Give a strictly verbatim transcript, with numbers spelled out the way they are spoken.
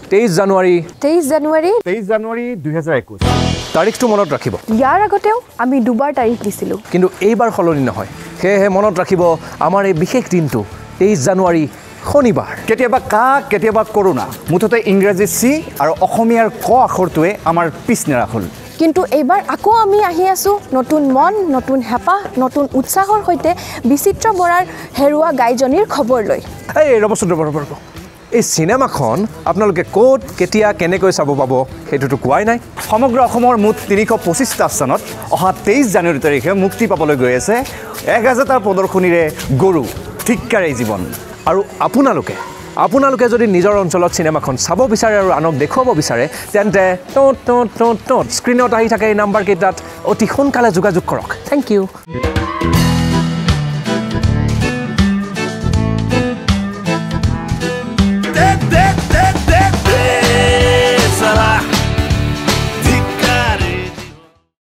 তেইছ জানুৱাৰী তেইছ জানুৱাৰী তেইছ জানুৱাৰী দুই হাজাৰ একৈছ তাৰিখটো মনত ৰাখিব ইয়াৰ আগতেও আমি দুবাৰ তাৰিখ দিছিলোঁ কিন্তু এইবাৰ সলনি নহয় সেয়েহে মনত ৰাখিব আমাৰ এই বিশেষ দিনটো তেইছ জানুৱাৰী শনিবাৰ কেতিয়াবা কাক কেতিয়াবা কৰোণা মুঠতে ইংৰাজী চি আৰু অসমীয়াৰ ক আখৰটোৱে আমাৰ পিছ নেৰাখল কিন্তু এইবাৰ আকৌ আমি আহি আছোঁ নতুন মন নতুন হেঁপাহ নতুন উৎসাহৰ সৈতে বিচিত্ৰ বৰাৰ হেৰুৱা গাইজনীৰ খবৰ লৈ এই ৰবচোন ৰব ৰব ৰব এই চিনেমাখন আপোনালোকে ক'ত কেতিয়া কেনেকৈ চাব পাব সেইটোতো কোৱাই নাই সমগ্ৰ অসমৰ মুঠ তিনিশ পঁচিছটা স্থানত অহা তেইছ জানুৱাৰী তাৰিখে মুক্তি পাবলৈ গৈ আছে এক হাজাৰটা প্ৰদৰ্শনীৰে গৰু ঠিক্কাৰে জীৱন আৰু আপোনালোকে আপোনালোকে যদি নিজৰ অঞ্চলত চিনেমাখন চাব বিচাৰে আৰু আনক দেখুৱাব বিচাৰে তেন্তে টট টট টট টট স্ক্ৰীণত আহি থাকে এই নাম্বাৰকেইটাত অতি সোনকালে যোগাযোগ কৰক থেংক ইউ